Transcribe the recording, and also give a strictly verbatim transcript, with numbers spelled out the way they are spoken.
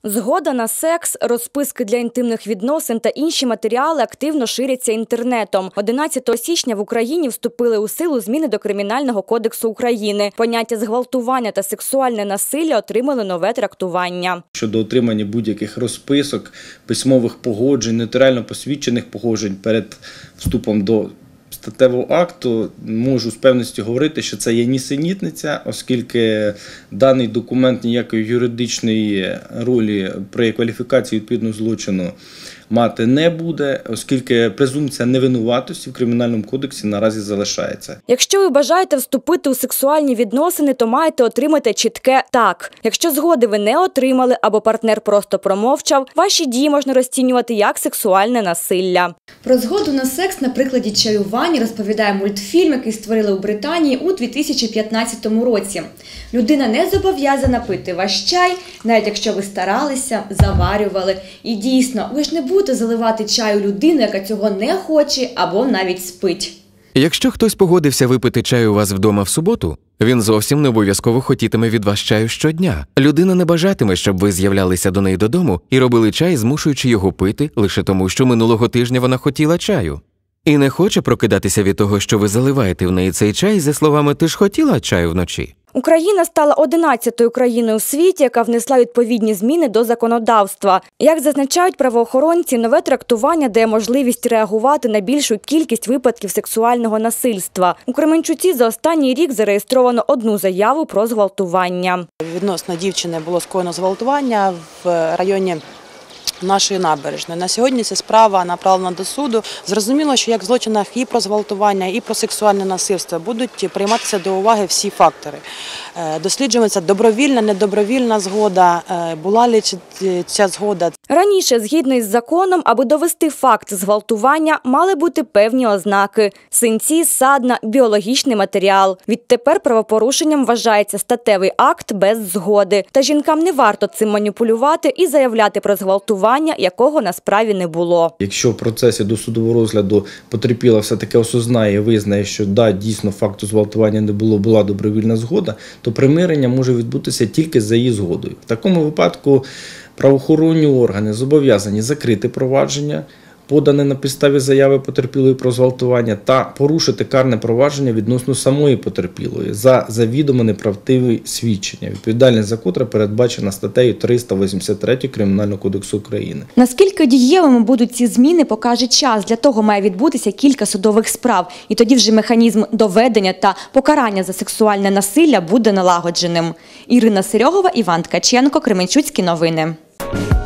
Згода на секс, розписки для інтимних відносин та інші матеріали активно ширяться інтернетом. одинадцятого січня в Україні вступили у силу зміни до Кримінального кодексу України. Поняття зґвалтування та сексуальне насилля отримали нове трактування. Щодо отримання будь-яких розписок, письмових погоджень, нотаріально посвідчених погоджень перед вступом до статевого акту, можу з певністю говорити, що це є нісенітниця, оскільки даний документ ніякої юридичної ролі при кваліфікації відповідного злочину мати не буде, оскільки презумпція невинуватості в Кримінальному кодексі наразі залишається. Якщо ви бажаєте вступити у сексуальні відносини, то маєте отримати чітке «так». Якщо згоди ви не отримали або партнер просто промовчав, ваші дії можна розцінювати як сексуальне насилля. Про згоду на секс на прикладі чаювань розповідає мультфільм, який створили у Британії у дві тисячі п'ятнадцятому році. Людина не зобов'язана пити ваш чай, навіть якщо ви старалися, заварювали. І дійсно, ви ж не будете заливати чаю людину, яка цього не хоче або навіть спить. Якщо хтось погодився випити чай у вас вдома в суботу, він зовсім не обов'язково хотітиме від вас чаю щодня. Людина не бажатиме, щоб ви з'являлися до неї додому і робили чай, змушуючи його пити лише тому, що минулого тижня вона хотіла чаю. І не хоче прокидатися від того, що ви заливаєте в неї цей чай зі словами «ти ж хотіла чаю вночі». Україна стала одинадцятою країною у світі, яка внесла відповідні зміни до законодавства. Як зазначають правоохоронці, нове трактування дає можливість реагувати на більшу кількість випадків сексуального насильства. У Кременчуці за останній рік зареєстровано одну заяву про зґвалтування. Відносно дівчини було скоєно зґвалтування в районі нашої набережної. На сьогодні ця справа направлена до суду. Зрозуміло, що як в злочинах і про зґвалтування, і про сексуальне насильство будуть прийматися до уваги всі фактори. Досліджується добровільна, недобровільна згода, була ли ця згода. Раніше, згідно із законом, аби довести факт зґвалтування, мали бути певні ознаки – синці, ссадина, біологічний матеріал. Відтепер правопорушенням вважається статевий акт без згоди. Та жінкам не варто цим маніпулювати і заявляти про зґвалтування, якого на справі не було. Якщо в процесі досудового розгляду потерпіла все-таки осознає і визнає, що да, дійсно факту зґвалтування не було, була добровільна згода, то примирення може відбутися тільки за її згодою. В такому випадку правоохоронні органи зобов'язані закрити провадження, подане на підставі заяви потерпілої про зґвалтування, та порушити карне провадження відносно самої потерпілої за завідомо неправдиві свідчення, відповідальність за котре передбачена статтею триста вісімдесят три Кримінального кодексу України. Наскільки дієвими будуть ці зміни, покаже час. Для того має відбутися кілька судових справ. І тоді вже механізм доведення та покарання за сексуальне насилля буде налагодженим. Ірина Серьогова, Іван Ткаченко, Кременчуцькі новини.